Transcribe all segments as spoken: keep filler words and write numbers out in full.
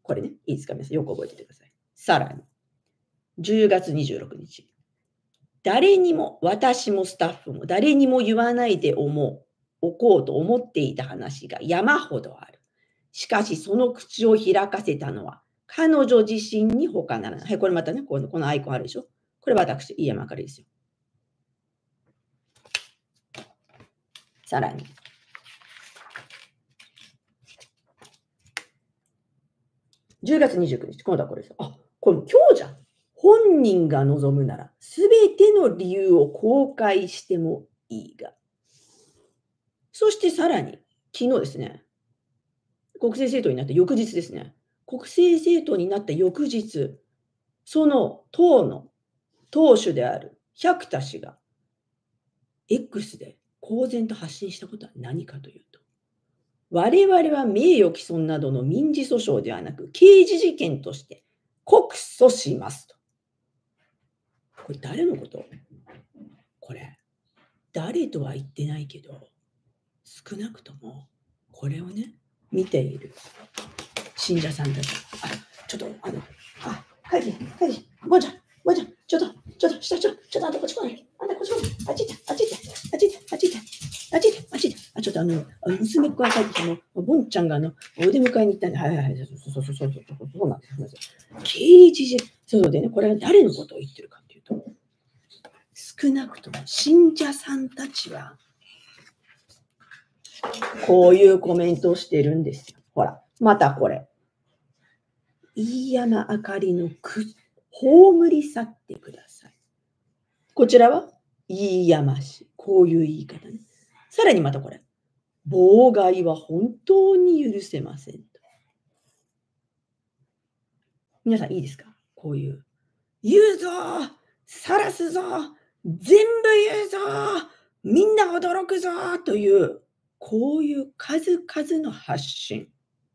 これね、いいですか皆さん、よく覚えててください。さらに、じゅうがつにじゅうろくにち。誰にも、私もスタッフも誰にも言わないで思う、おこうと思っていた話が山ほどある。しかし、その口を開かせたのは、彼女自身に他ならない。はい、これまたね、このこのアイコンあるでしょ。これ私、飯山あかりですよ。さらに。じゅうがつにじゅうくにち、今度はこれですよ。あ、これ今日じゃん。本人が望むなら、すべての理由を公開してもいいが。そしてさらに、昨日ですね、国政政党になった翌日ですね。国政政党になった翌日、その党の党首である百田氏が X で公然と発信したことは何かというと、我々は名誉毀損などの民事訴訟ではなく、刑事事件として告訴しますと。これ誰のこと？これ、誰とは言ってないけど、少なくともこれをね、見ている信者さんたち。あ、ちょっと、あの、あ、会議、会議、もうちゃん、もうちゃん、ちょっと、ちょっと、下、ちょっと、ちょっと、あんたこっち来ない。あんたこっち来ない。あっち行って、あっち行って、あっち行って、あっち行って、あっち行って、あっち行って。あ、ちょっとあの、あの娘っ子が帰ってきて、あの、ボンちゃんがあの、お出迎えに行ったんで、はいはいはい、そうそうそうそうそうそう、そうなんです。刑事事、そうでね、これは誰のことを言ってるかっていうと、少なくとも信者さんたちは、こういうコメントをしてるんですよ。ほら、またこれ。飯山あかりのく、葬り去ってください。こちらは飯山氏。こういう言い方ね。さらにまたこれ。妨害は本当に許せませんと。皆さんいいですか？こういう。言うぞ！晒すぞ！全部言うぞ！みんな驚くぞ！という、こういう数々の発信。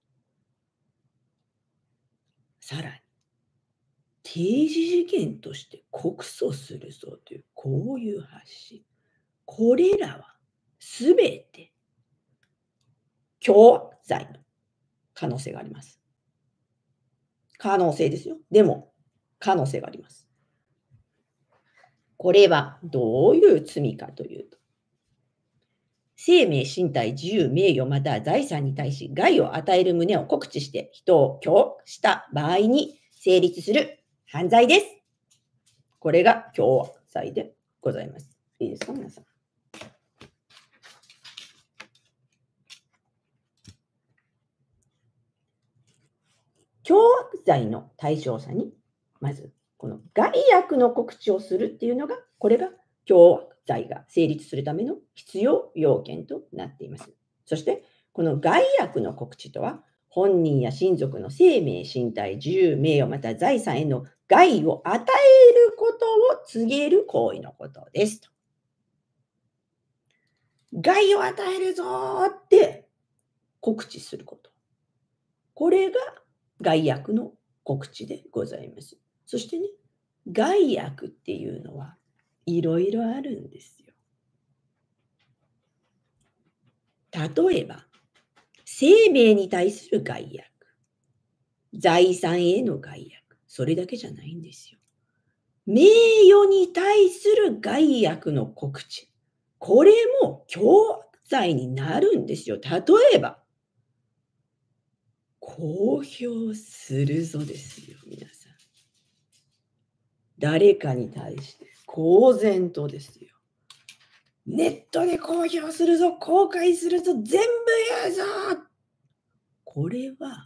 さらに。刑事事件として告訴するぞという、こういう発信。これらはすべて共罪の可能性があります。可能性ですよ。でも、可能性があります。これはどういう罪かというと、生命、身体、自由、名誉、または財産に対し害を与える旨を告知して人を脅した場合に成立する犯罪です。これが共罪でございます。いいですか、皆さん。凶悪罪の対象者に、まず、この害悪の告知をするっていうのが、これが凶悪罪が成立するための必要要件となっています。そして、この害悪の告知とは、本人や親族の生命、身体、自由、名誉、また財産への害を与えることを告げる行為のことですと。害を与えるぞーって告知すること。これが害悪の告知でございます。そしてね、害悪っていうのはいろいろあるんですよ。例えば、生命に対する害悪、財産への害悪、それだけじゃないんですよ。名誉に対する害悪の告知、これも凶悪罪になるんですよ。例えば、公表するぞですよ、皆さん。誰かに対して公然とですよ。ネットで公表するぞ、公開するぞ、全部言うぞ。これは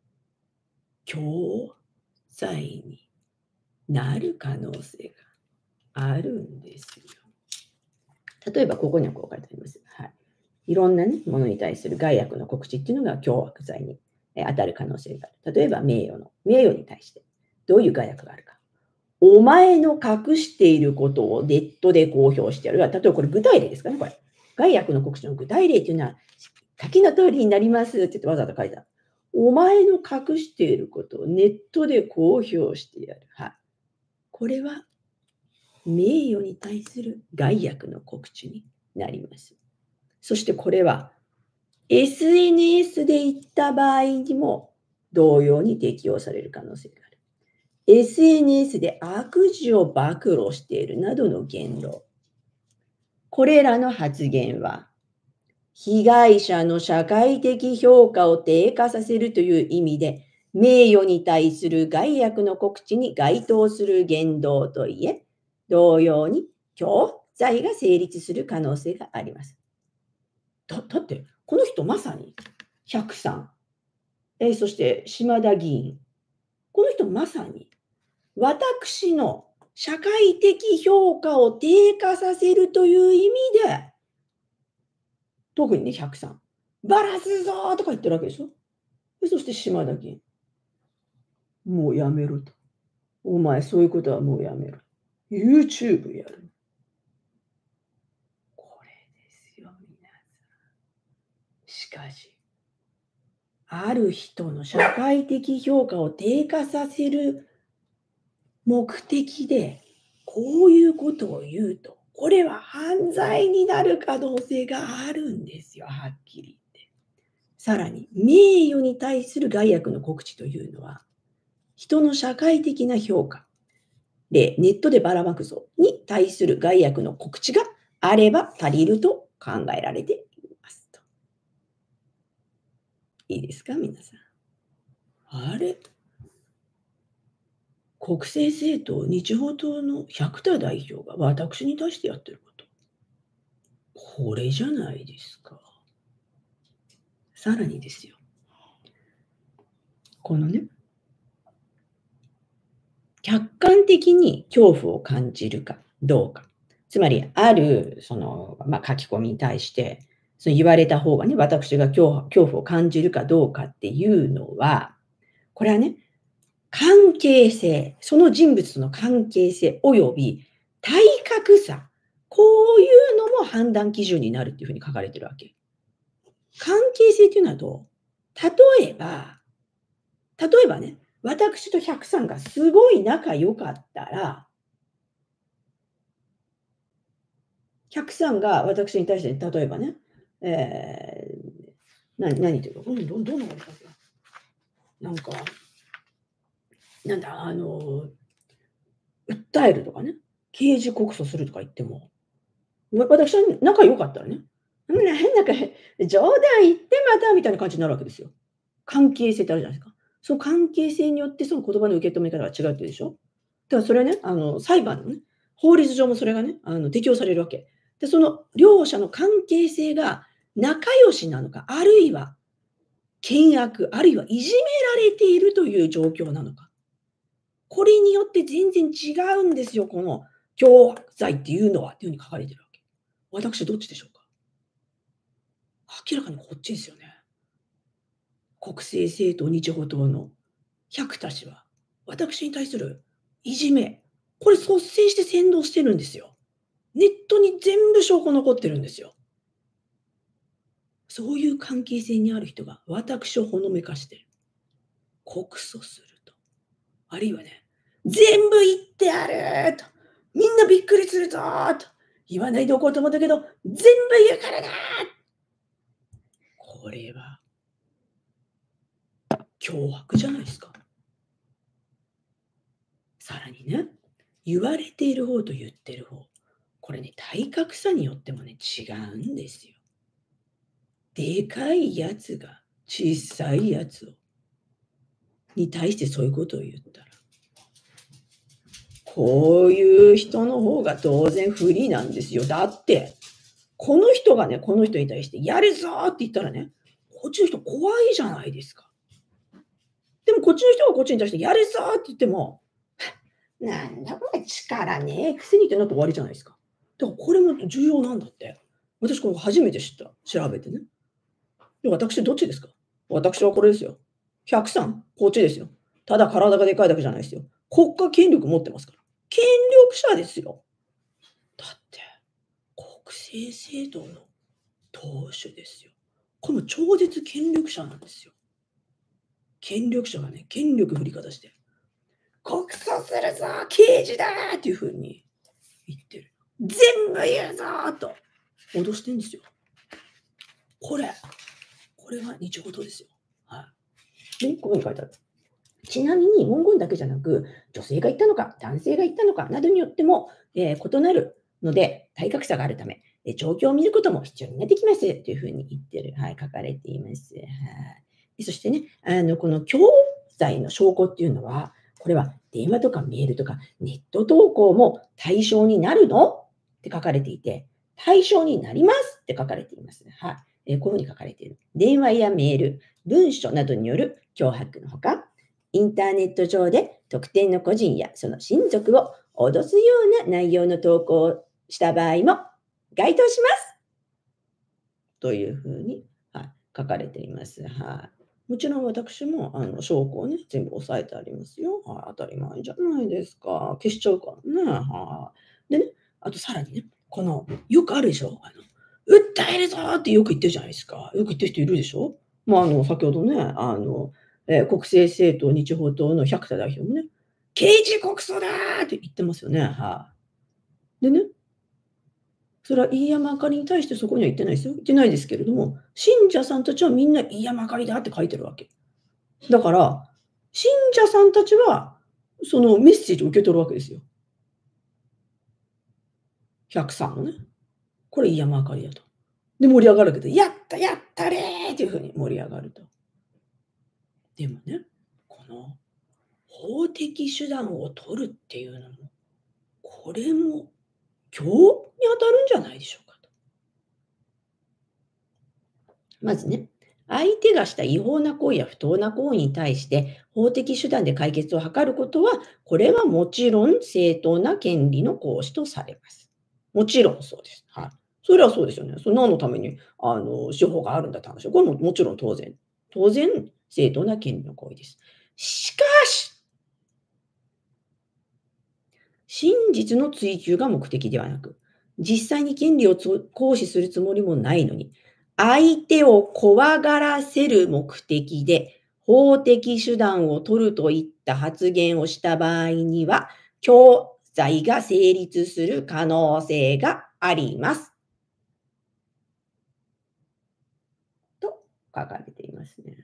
共罪になる可能性があるんですよ。例えばここにはこう書いてあります。はい。いろんな、ね、ものに対する害悪の告知っていうのが凶悪罪に当たる可能性がある。例えば名誉の名誉に対してどういう害悪があるか。お前の隠していることをネットで公表してやる。例えばこれ具体例ですかね、これ。害悪の告知の具体例っていうのは、先の通りになりますって言ってわざわざ書いてある。お前の隠していることをネットで公表してやる。はい。これは名誉に対する害悪の告知になります。そしてこれは エスエヌエス で言った場合にも同様に適用される可能性がある。エスエヌエス で悪事を暴露しているなどの言論。これらの発言は、被害者の社会的評価を低下させるという意味で、名誉に対する害悪の告知に該当する言動といえ、同様に教罪が成立する可能性があります。だ、だって、この人まさに百さん、えーそして島田議員、この人まさに私の社会的評価を低下させるという意味で、特にね、百さん、バラすぞーとか言ってるわけでしょ。でそして島田議員、もうやめろと。お前、そういうことはもうやめろ。YouTube やる。これですよ、皆さん。しかし、ある人の社会的評価を低下させる目的で、こういうことを言うと、これは犯罪になる可能性があるんですよ、はっきり言って。さらに、名誉に対する害悪の告知というのは、人の社会的な評価で、ネットでばらまくぞに対する害悪の告知があれば足りると考えられていますと。いいですか、皆さん。あれ国政政党、日本党の百田代表が私に対してやってること。これじゃないですか。さらにですよ。このね、客観的に恐怖を感じるかどうか。つまり、ある、その、まあ、書き込みに対して、その言われた方がね、私が恐怖恐怖を感じるかどうかっていうのは、これはね、関係性、その人物との関係性及び体格差、こういうのも判断基準になるっていうふうに書かれてるわけ。関係性っていうのはどう？例えば、例えばね、私と百さんがすごい仲良かったら、百さんが私に対して、例えばね、えー、な何ていうの、うんどどんなことだっけな。なんか、なんだ、あの、訴えるとかね、刑事告訴するとか言っても、わ私は仲良かったらね、うん、なんだか冗談言ってまたみたいな感じになるわけですよ。関係性ってあるじゃないですか。その関係性によってその言葉の受け止め方が違うっていうでしょ。だからそれはね、あの、裁判のね、法律上もそれがね、あの、適用されるわけ。で、その両者の関係性が仲良しなのか、あるいは険悪、あるいはいじめられているという状況なのか。これによって全然違うんですよ、この脅迫罪っていうのはっていうふうに書かれてるわけ。私どっちでしょうか？明らかにこっちですよね。国政政党日歩党の百田氏は、私に対するいじめ、これ率先して扇動してるんですよ。ネットに全部証拠残ってるんですよ。そういう関係性にある人が私をほのめかして告訴すると。あるいはね、全部言ってやると。みんなびっくりするぞと。言わないでおこうと思ったけど、全部言うからな。これは脅迫じゃないですか。さらにね、言われている方と言ってる方、これね、体格差によってもね、違うんですよ。でかいやつが小さいやつをに対してそういうことを言ったら、こういう人の方が当然不利なんですよ。だって、この人がね、この人に対してやるぞって言ったらね、こっちの人怖いじゃないですか。でもこっちの人がこっちに対してやるぞって言っても、なんだこれ力ねえくせにってなって終わりじゃないですか。だからこれも重要なんだって。私これ初めて知った。調べてね。で、私どっちですか？私はこれですよ。百さん、こっちですよ。ただ体がでかいだけじゃないですよ。国家権力持ってますから。権力者ですよ。だって、国政政党の党首ですよ。これも超絶権力者なんですよ。権力者がね、権力振りかざして、告訴するぞ刑事だーっていう風に言ってる。全部言うぞーと脅してんですよ。これ、これが日ごとですよ。はい。 で、ここに書いてある。ちなみに文言だけじゃなく、女性が言ったのか、男性が言ったのかなどによっても、えー異なるので、体格差があるため、えー状況を見ることも必要になってきますというふうに言ってる、はい、書かれています。はい。でそしてね、あの、この教材の証拠っていうのは、これは電話とかメールとかネット投稿も対象になるのって書かれていて、対象になりますって書かれています。はい。えーこういうふうに書かれている。電話やメール、文書などによる脅迫のほか、インターネット上で特定の個人やその親族を脅すような内容の投稿をした場合も該当しますというふうに、はい、書かれています。はい。もちろん私もあの証拠をね、全部押さえてありますよ。はい、当たり前じゃないですか。消しちゃうからね。はい。でね、あとさらにね、この、よくあるでしょ。あの訴えるぞーってよく言ってるじゃないですか。よく言ってる人いるでしょ。まあ、あの、先ほどね、あの、えー国政政党、日報党の百田代表もね、刑事告訴だーって言ってますよね。はい。でね、それは飯山あかりに対してそこには言ってないですよ。言ってないですけれども、信者さんたちはみんな飯山あかりだって書いてるわけ。だから、信者さんたちは、そのメッセージを受け取るわけですよ。百さんのね。これ飯山あかりだと。で、盛り上がるけど、やったやったれーっていうふうに盛り上がると。でもね、この法的手段を取るっていうのも、これも教に当たるんじゃないでしょうかと。まずね、相手がした違法な行為や不当な行為に対して法的手段で解決を図ることは、これはもちろん正当な権利の行使とされます。もちろんそうです。はい。それはそうですよね。それ何のためにあの司法があるんだって話。これももちろん当然、当然正当な権利の行為です。しかし、真実の追求が目的ではなく、実際に権利をつ行使するつもりもないのに、相手を怖がらせる目的で法的手段を取るといった発言をした場合には、教罪が成立する可能性があります。と書かれていますね。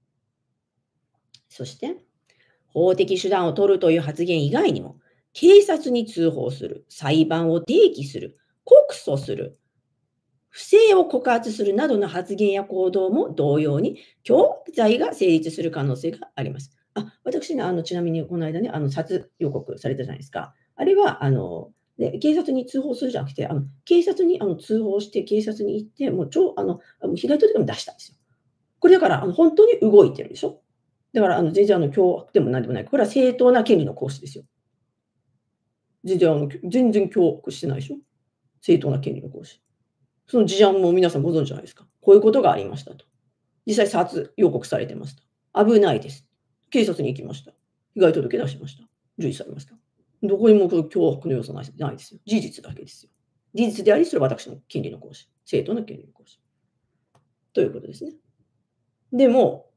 そして、法的手段を取るという発言以外にも、警察に通報する、裁判を提起する、告訴する、不正を告発するなどの発言や行動も同様に、教罪が成立する可能性があります。あ、私ね、あの、ちなみにこの間ね、あの、殺予告されたじゃないですか。あれは、あの、で、警察に通報するじゃなくて、あの、警察にあの通報して、警察に行って、もう超あの、あの被害届も出したんですよ。これだから、あの、本当に動いてるでしょ。だから、あの、全然あの、脅迫でも何でもない。これは正当な権利の行使ですよ。全然あの、全然脅迫してないでしょ。正当な権利の行使。その事案も皆さんご存知じゃないですか。こういうことがありましたと。実際殺予告されてますと。危ないです。警察に行きました。被害届出しました。受理されました。どこにもこの脅迫の要素ないないですよ。事実だけですよ。事実であり、それは私の権利の行使。正当な権利の行使。ということですね。でも、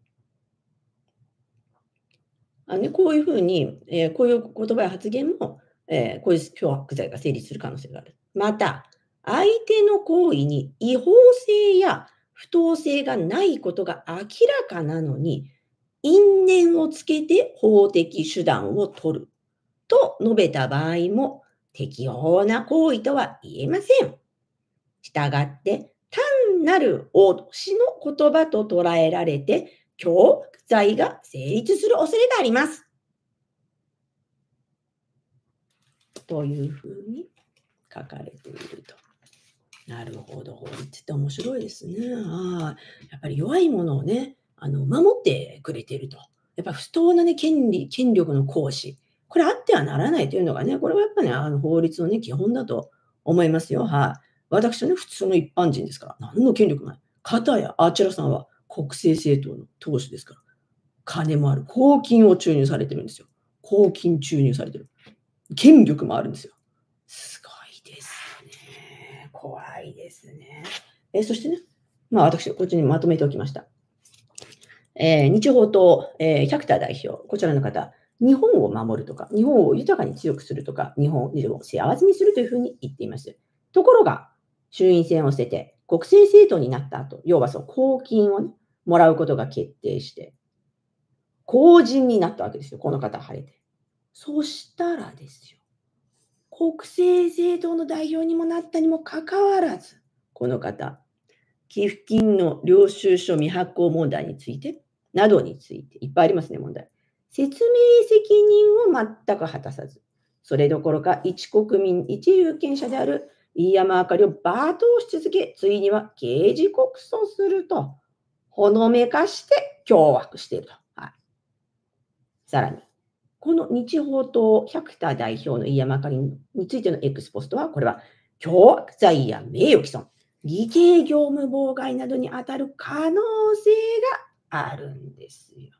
あね、こういうふうに、えーこういう言葉や発言も、えーこういう脅迫罪が成立する可能性がある。また、相手の行為に違法性や不当性がないことが明らかなのに、因縁をつけて法的手段を取ると述べた場合も適法な行為とは言えません。したがって、単なる脅しの言葉と捉えられて、強罪が成立する恐れがあります。というふうに書かれていると。なるほど。法律って面白いですね。はい。やっぱり弱いものをね、あの、守ってくれていると。やっぱ不当なね、権利、権力の行使。これあってはならないというのがね、これはやっぱり、ね、あの法律のね、基本だと思いますよ。はい。私はね、普通の一般人ですから、何の権力もない。かたや、あちらさんは国政政党の党首ですから、金もある。公金を注入されてるんですよ。公金注入されてる。権力もあるんですよ。すごいですね。怖いですね。えそしてね、まあ私、こっちにまとめておきました。えー日報党、えー百田代表、こちらの方、日本を守るとか、日本を豊かに強くするとか、日本を幸せにするというふうに言っています。ところが、衆院選を捨てて、国政政党になった後、要はその公金を、ね、もらうことが決定して、 公人になったわけですよ、この方晴れて。そしたらですよ、国政政党の代表にもなったにもかかわらず、この方、寄付金の領収書未発行問題について、などについて、いっぱいありますね、問題。説明責任を全く果たさず、それどころか一国民、一有権者である飯山あかりを罵倒し続け、ついには刑事告訴すると、ほのめかして脅迫していると。はい、さらに、この日報党百田代表の飯山あかりについての X ポストは、これは脅迫罪や名誉毀損、偽計業務妨害などに当たる可能性があるんですよ。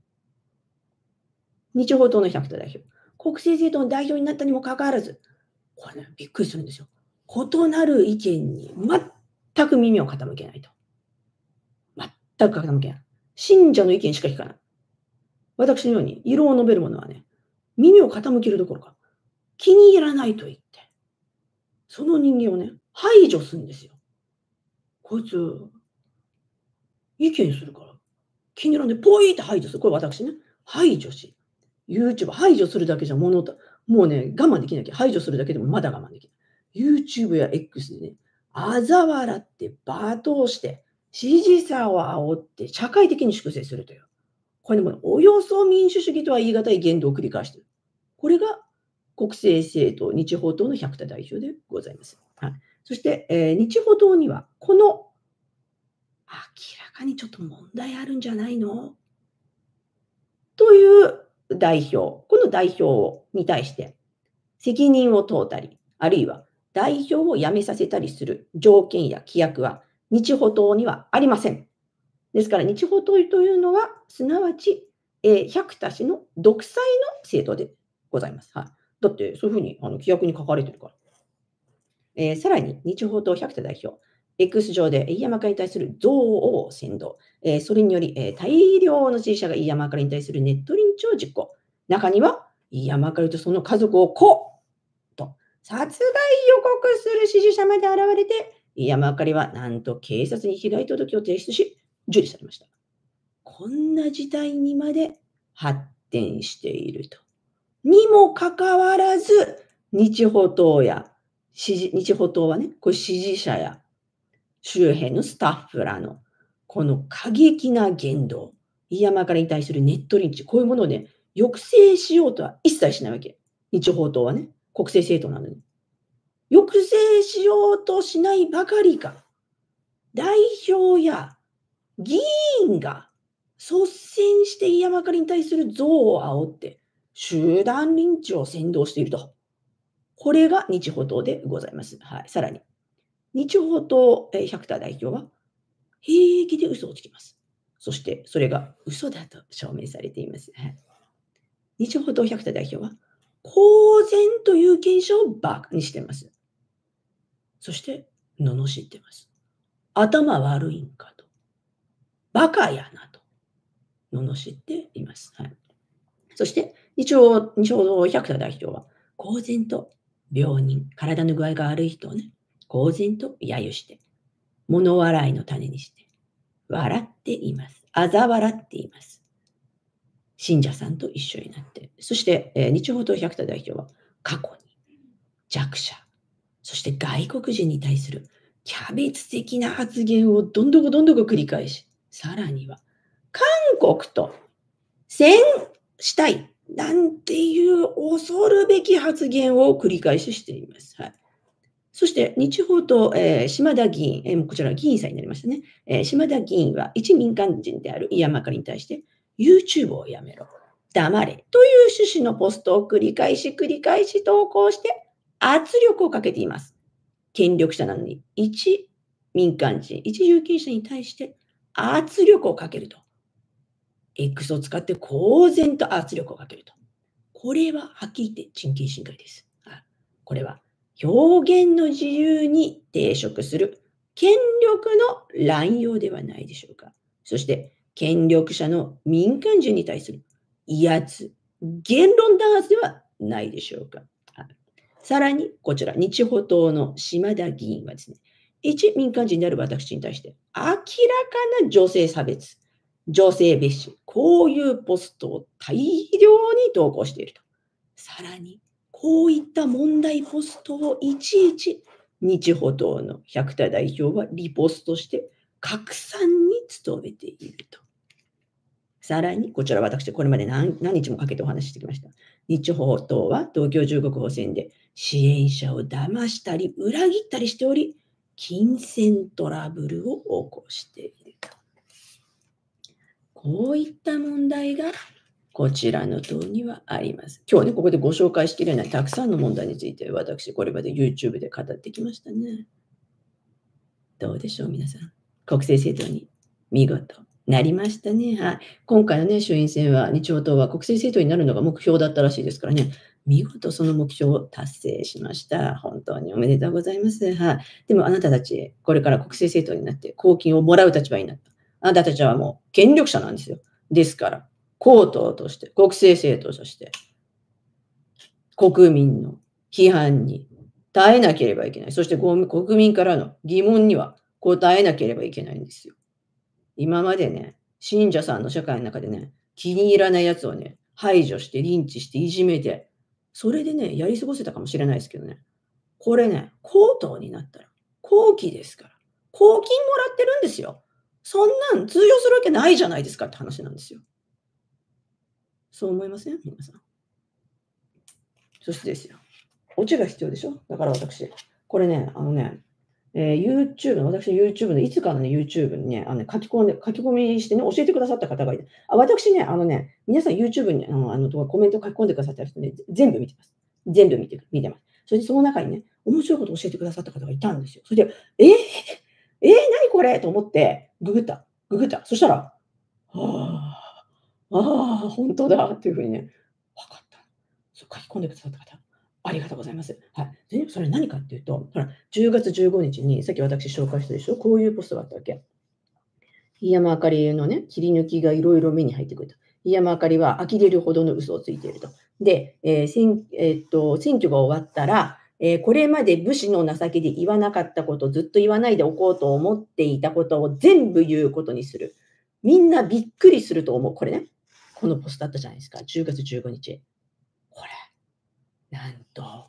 日報党の百田代表、国政政党の代表になったにもかかわらず、これね、びっくりするんですよ。異なる意見に全く耳を傾けないと。全く傾けない。信者の意見しか聞かない。私のように、異論を述べる者はね、耳を傾けるどころか、気に入らないと言って、その人間をね、排除するんですよ。こいつ、意見するから、気に入らんで、ポイって排除する。これ私ね、排除し、YouTube 排除するだけじゃ物と、もうね、我慢できなきゃ、排除するだけでもまだ我慢できない。YouTube や X でね、嘲笑って罵倒して、支持者を煽って社会的に粛清するという。これもおよそ民主主義とは言い難い言動を繰り返している。これが国政政党日報党の百田代表でございます。はい、そして、えー、日報党には、この明らかにちょっと問題あるんじゃないのという代表、この代表に対して責任を問うたり、あるいは代表を辞めさせたりする条件や規約は日報党にはありません。ですから日報党というのは、すなわち、えー、百田氏の独裁の政党でございます。はい、だってそういうふうにあの規約に書かれてるから。えー、さらに日報党百田代表、X 上で飯山家に対する憎悪を扇動、えー、それにより、えー、大量の支持者が飯山家に対するネットリンチを実行。中には飯山家とその家族をこうと殺害予告する支持者まで現れて、飯山あかりはなんと警察に被害届を提出し、受理されました。こんな事態にまで発展していると。にもかかわらず、日報党や支持、日報党はね、これ支持者や周辺のスタッフらのこの過激な言動、飯山あかりに対するネットリンチ、こういうものをね、抑制しようとは一切しないわけ。日報党はね、国政政党なのに。抑制しようとしないばかりか、代表や議員が率先して飯山あかりに対する憎悪を煽って、集団リンチを扇動していると。これが日報党でございます。はい、さらに、日報党百田代表は、平気で嘘をつきます。そして、それが嘘だと証明されています。はい、日報党百田代表は、公然と有権者をバカにしています。そして、罵っています。頭悪いんかと。バカやなと。罵っています。はい、そして、日報党百田代表は、公然と病人、体の具合が悪い人をね、公然と揶揄して、物笑いの種にして、笑っています。嘲笑っています。信者さんと一緒になって。そして、えー、日報党百田代表は、過去に弱者、そして外国人に対するキャベツ的な発言をどんどこどんどこ繰り返し、さらには、韓国と戦したいなんていう恐るべき発言を繰り返ししています。はい、そして、日報党、えー、島田議員、えー、こちら議員さんになりましたね。えー、島田議員は一民間人である飯山あかりに対して、YouTube をやめろ、黙れという趣旨のポストを繰り返し繰り返し投稿して圧力をかけています。権力者なのに、一民間人、一有権者に対して圧力をかけると。X を使って公然と圧力をかけると。これははっきり言って人権侵害です。これは表現の自由に抵触する権力の乱用ではないでしょうか。そして、権力者の民間人に対する威圧、言論弾圧ではないでしょうか。さらに、こちら、日報党の島田議員はですね、一民間人である私に対して、明らかな女性差別、 女性蔑視、こういうポストを大量に投稿していると。さらに、こういった問題ポストをいちいち日歩党の百田代表はリポストして拡散に努めていると。さらに、こちら私、これまで何何日もかけてお話ししてきました。日歩党は東京じゅうご区補選で支援者を騙したり裏切ったりしており、金銭トラブルを起こしていると。こういった問題がこちらの党にはあります。今日ね、ここでご紹介しきれないたくさんの問題について私、これまで YouTube で語ってきましたね。どうでしょう、皆さん。国政政党に見事なりましたね。はい。今回のね、衆院選は、日本党は国政政党になるのが目標だったらしいですからね、見事その目標を達成しました。本当におめでとうございます。はい。でもあなたたち、これから国政政党になって公金をもらう立場になった。あなたたちはもう権力者なんですよ。ですから、公党として、国政政党として、国民の批判に耐えなければいけない。そして国民からの疑問には答えなければいけないんですよ。今までね、信者さんの社会の中でね、気に入らないやつをね、排除して、リンチして、いじめて、それでね、やり過ごせたかもしれないですけどね。これね、公党になったら、公費ですから。公金もらってるんですよ。そんなん通用するわけないじゃないですかって話なんですよ。そう思いません？皆さん。そしてですよ。オチが必要でしょ？だから私、これね、あのね、えー、YouTube の、私 YouTube のいつかのね、YouTube にね、あのね、書き込んで、書き込みしてね、教えてくださった方がいて、あ、私ね、あのね、皆さん YouTube にあのあのコメント書き込んでくださった人ね、全部見てます。全部見て見てます。それでその中にね、面白いことを教えてくださった方がいたんですよ。それで、えー、えー、何これと思って、ググった。ググった。そしたら、はあ、ああ、本当だっていうふうにね、分かった。そう書き込んでくださった方。ありがとうございます。はい。で、それ何かっていうと、ほら、じゅうがつじゅうごにちに、さっき私紹介したでしょ、こういうポストがあったわけ。檜山あかりのね、切り抜きがいろいろ目に入ってくると。檜山あかりは呆れるほどの嘘をついていると。で、えー選えーっと選挙が終わったら、えーこれまで武士の情けで言わなかったこと、ずっと言わないでおこうと思っていたことを全部言うことにする。みんなびっくりすると思う。これね、このポストあったじゃないですか。じゅうがつじゅうごにち。これ、なんと、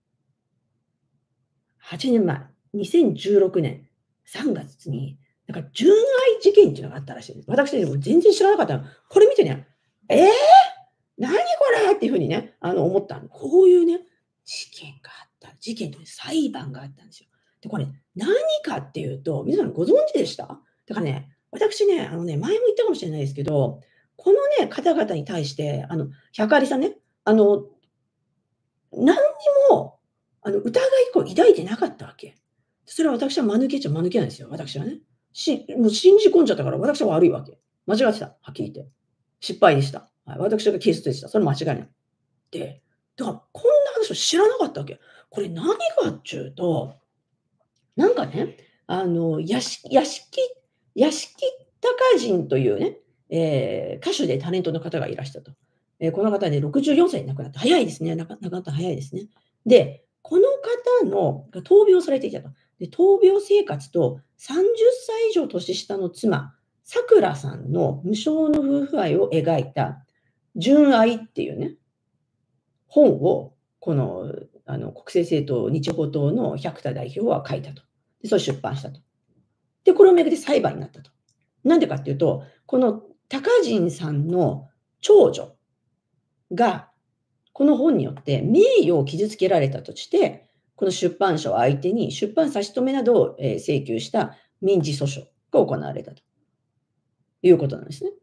はちねんまえ、にせんじゅうろくねんさんがつに、なんか純愛事件っていうのがあったらしいんです。私ね、もう全然知らなかったの。これ見てね、えー、何これっていうふうにね、あの思ったの。こういうね、事件があった。事件という裁判があったんですよ。で、これ何かっていうと、皆さんご存知でした？だからね、私ね、あのね、前も言ったかもしれないですけど、このね、方々に対して、あの、百合さんね、あの、何にも、あの、疑いこう抱いてなかったわけ。それは私は間抜けっちゃ間抜けなんですよ、私はね。しもう信じ込んじゃったから、私は悪いわけ。間違ってた、はっきり言って。失敗でした。はい、私が軽率でした。それ間違いない。で、だからこんな話を知らなかったわけ。これ何かっちゅうと、なんかね、あの、やし屋敷屋敷隆人というね、えー歌手でタレントの方がいらしたと。えーこの方ね、ろくじゅうよんさいで亡くなった。早いですね。亡く亡くなった早いですね。で、この方のが闘病されていたと。で、闘病生活とさんじゅっさい以上年下の妻、さくらさんの無償の夫婦愛を描いた、純愛っていうね、本を、この、あの、国政政党、日歩党の百田代表は書いたと。で、それ出版したと。で、これをめぐって裁判になったと。なんでかっていうと、この高人さんの長女が、この本によって名誉を傷つけられたとして、この出版社を相手に出版差し止めなどをえー請求した民事訴訟が行われたということなんですね。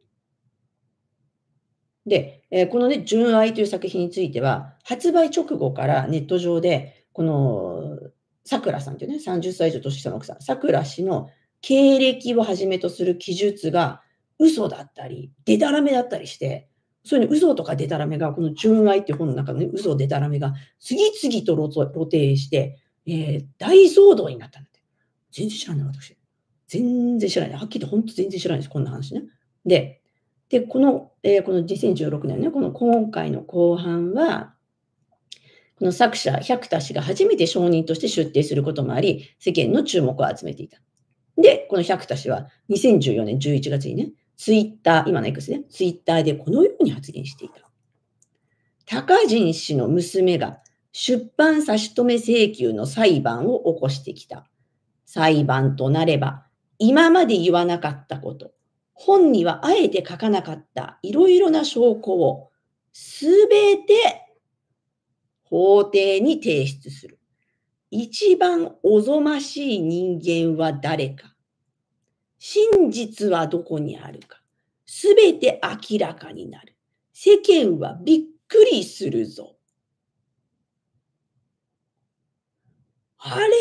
で、えーこのね、純愛という作品については、発売直後からネット上で、この、さくらさんというね、さんじゅっさい以上年下の奥さん、さくら氏の経歴をはじめとする記述が嘘だったり、でたらめだったりして、そういうね、嘘とかでたらめが、この純愛っていう本の中のね、嘘でたらめが次々と露露呈して、えー大騒動になったんだって。全然知らない、私。全然知らない。はっきり言って本当全然知らないです、こんな話ね。で、で、この、えーこのにせんじゅうろくねんね、この今回の後半は、この作者、百田氏が初めて証人として出廷することもあり、世間の注目を集めていた。で、この百田氏はにせんじゅうよねんじゅういちがつにね、 ツイッター、今の X ね、ツイッターでこのように発言していた。高人氏の娘が出版差し止め請求の裁判を起こしてきた。裁判となれば、今まで言わなかったこと、本にはあえて書かなかったいろいろな証拠をすべて法廷に提出する。一番おぞましい人間は誰か。真実はどこにあるか。すべて明らかになる。世間はびっくりするぞ。あれ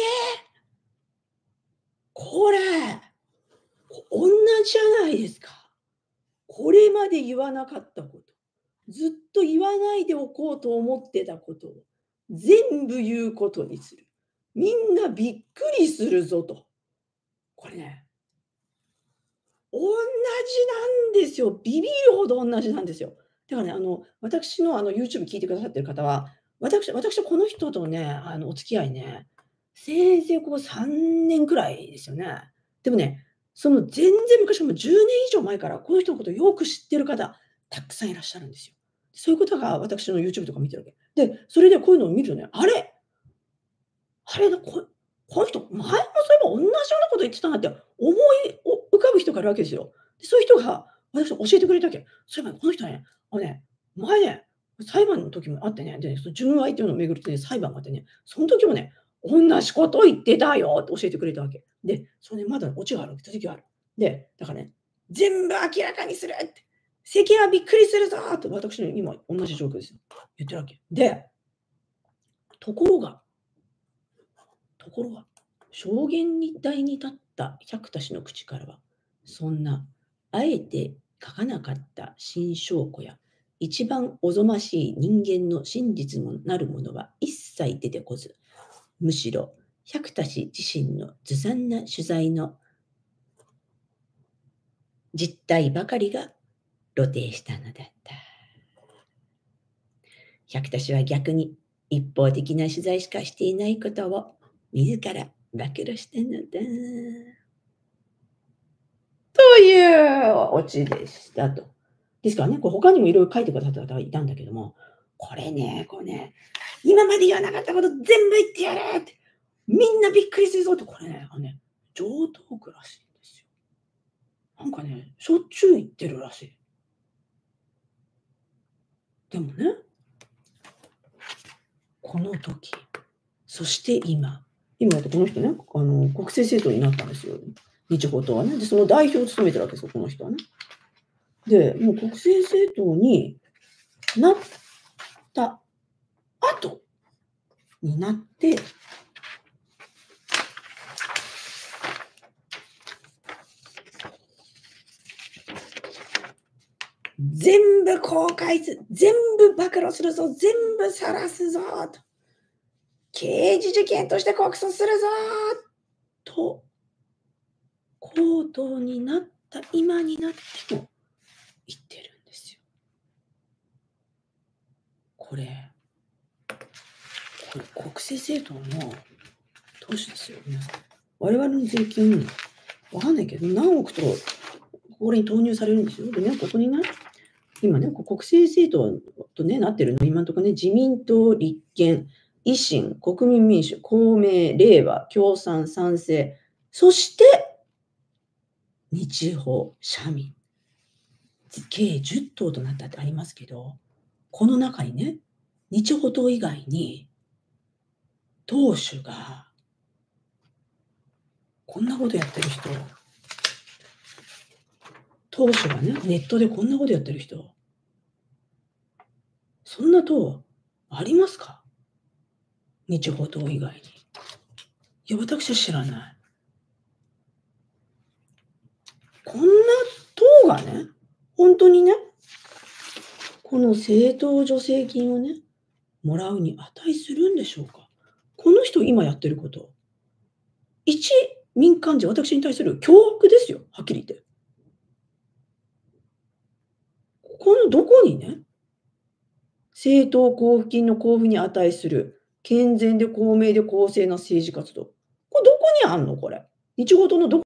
これ、同じじゃないですか。これまで言わなかったこと、ずっと言わないでおこうと思ってたことを全部言うことにする。みんなびっくりするぞと。これね、同じなんですよ。ビビるほど同じなんですよ。だからね、あの、私のあの YouTube 聞いてくださってる方は、私私はこの人とね、あの、お付き合いね、せいぜいこうさんねんくらいですよね。でもね、その全然昔もじゅうねん以上前からこの人のことをよく知ってる方、たくさんいらっしゃるんですよ。そういう方が私の YouTube とか見てるわけ。で、それでこういうのを見るとね、あれあれだ、ここの人、前もそういえば同じようなこと言ってたなって思い浮かぶ人がいるわけですよ。で、そういう人が私に教えてくれたわけ。そういえばこの人はね、あのね、前ね、裁判の時もあってね、で、その純愛っていうのを巡ってね、裁判があってね、その時もね、同じこと言ってたよって教えてくれたわけ。で、それね、まだオチがある、続きがある。で、だからね、全部明らかにするって、世間はびっくりするぞって私の今同じ状況ですよ。言ってるわけ。で、ところがところが、証言に台に立った百田氏の口からは、そんな、あえて書かなかった新証拠や、一番おぞましい人間の真実もなるものは一切出てこず、むしろ百田氏自身のずさんな取材の実態ばかりが露呈したのだった。百田氏は逆に一方的な取材しかしていないことを自ら暴露したのだ。というオチでしたと。ですからね、これ他にもいろいろ書いてくださった方がいたんだけども、これね、こうね、今まで言わなかったこと全部言ってやれって、みんなびっくりするぞって、これね、あのね、上等句らしいんですよ。なんかね、しょっちゅう言ってるらしい。でもね、この時、そして今、今だってこの人ね、あの、国政政党になったんですよ。日法党はね。で、その代表を務めてるわけですよ、この人はね。で、もう国政政党になった後になって、全部公開する、全部暴露するぞ、全部晒すぞと。刑事事件として告訴するぞと、口頭になった今になっても言ってるんですよ。これ、これ国政政党の投資ですよ、皆さん。我々の税金、わかんないけど、何億とこれに投入されるんですよ。でね、ここにね、今ね、国政政党とね、なってるの、今のところね、自民党、立憲、維新、国民民主、公明、令和、共産、賛成、そして、日法、社民。計じゅっ党となったってありますけど、この中にね、日法党以外に、党首が、こんなことやってる人、党首がね、ネットでこんなことやってる人、そんな党ありますか？日法党以外に。いや、私は知らない。こんな党がね、本当にね、この政党助成金をね、もらうに値するんでしょうか？この人今やってること、一民間人、私に対する脅迫ですよ、はっきり言って。このどこにね、政党交付金の交付に値する、健全で公明で公正な政治活動。これどこにあんのこれ。日法党のど